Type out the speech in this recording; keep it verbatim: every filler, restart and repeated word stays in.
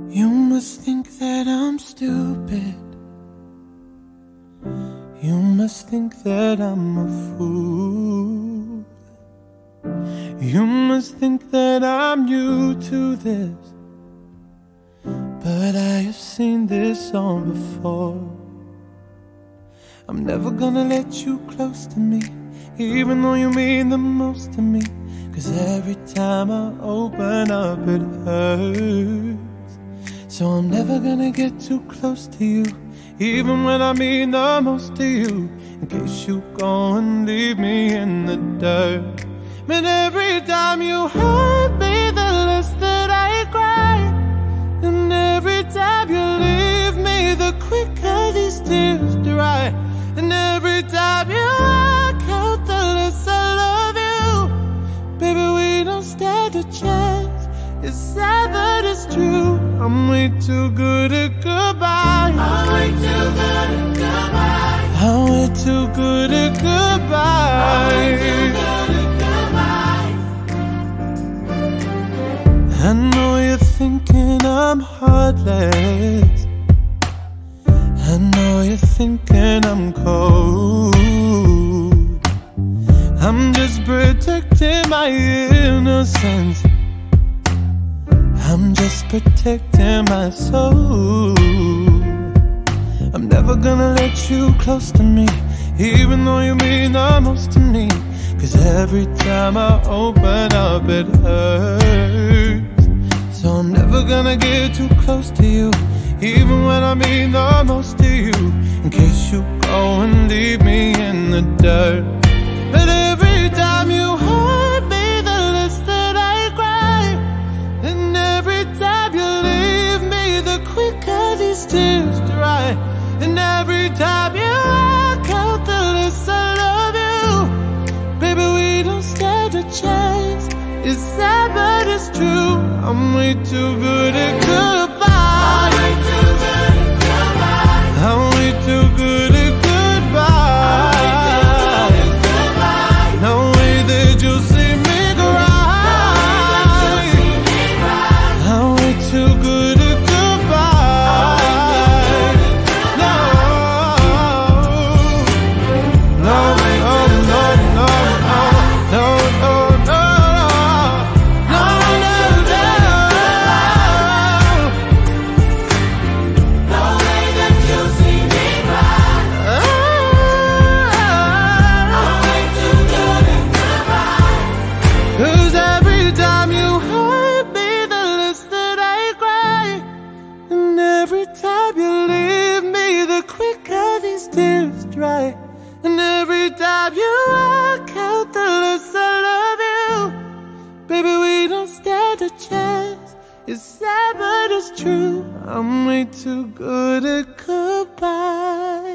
You must think that I'm stupid. You must think that I'm a fool. You must think that I'm new to this, but I have seen this song before. I'm never gonna let you close to me, even though you mean the most to me. Cause every time I open up it hurts. So I'm never gonna get too close to you, even when I mean the most to you, in case you go and leave me in the dirt. But every time you hurt me, the less that I cry. And every time you leave me, the quicker these tears dry. And every time you walk out, the less I love you. Baby, we don't stand a chance. It's sad but it's true. I'm way too good at goodbye. I'm way too good at goodbye. I'm way too good at goodbye. I'm way too good at goodbye. I know you're thinking I'm heartless. I know you're thinking I'm cold. I'm just protecting my innocence. I'm just protecting my soul. I'm never gonna let you close to me, even though you mean the most to me. Cause every time I open up it hurts. So I'm never gonna get too close to you, even when I mean the most to you, in case you go and leave me in the dirt. But every time you hurt me, the less that I cry. And every time you leave me, the quicker these tears dry. And every time you walk out, the less I love you. Baby, we don't stand a chance. It's sad but it's true. I'm way too good at goodbye. I'm way too good at goodbye. I'm way too good at goodbye. No way that you'll see me cry. I'm way too good at goodbye. No, no, no, no, no, no, no, no, no, no, no. No way that you'll see me cry. I'm way too good at goodbye. Cause every time you hurt me, the less that I cry. And every time you leave me, the quicker these tears dry. And every time you walk out, the less I love you. Baby, we don't stand a chance. It's sad but it's true. I'm way too good at goodbye.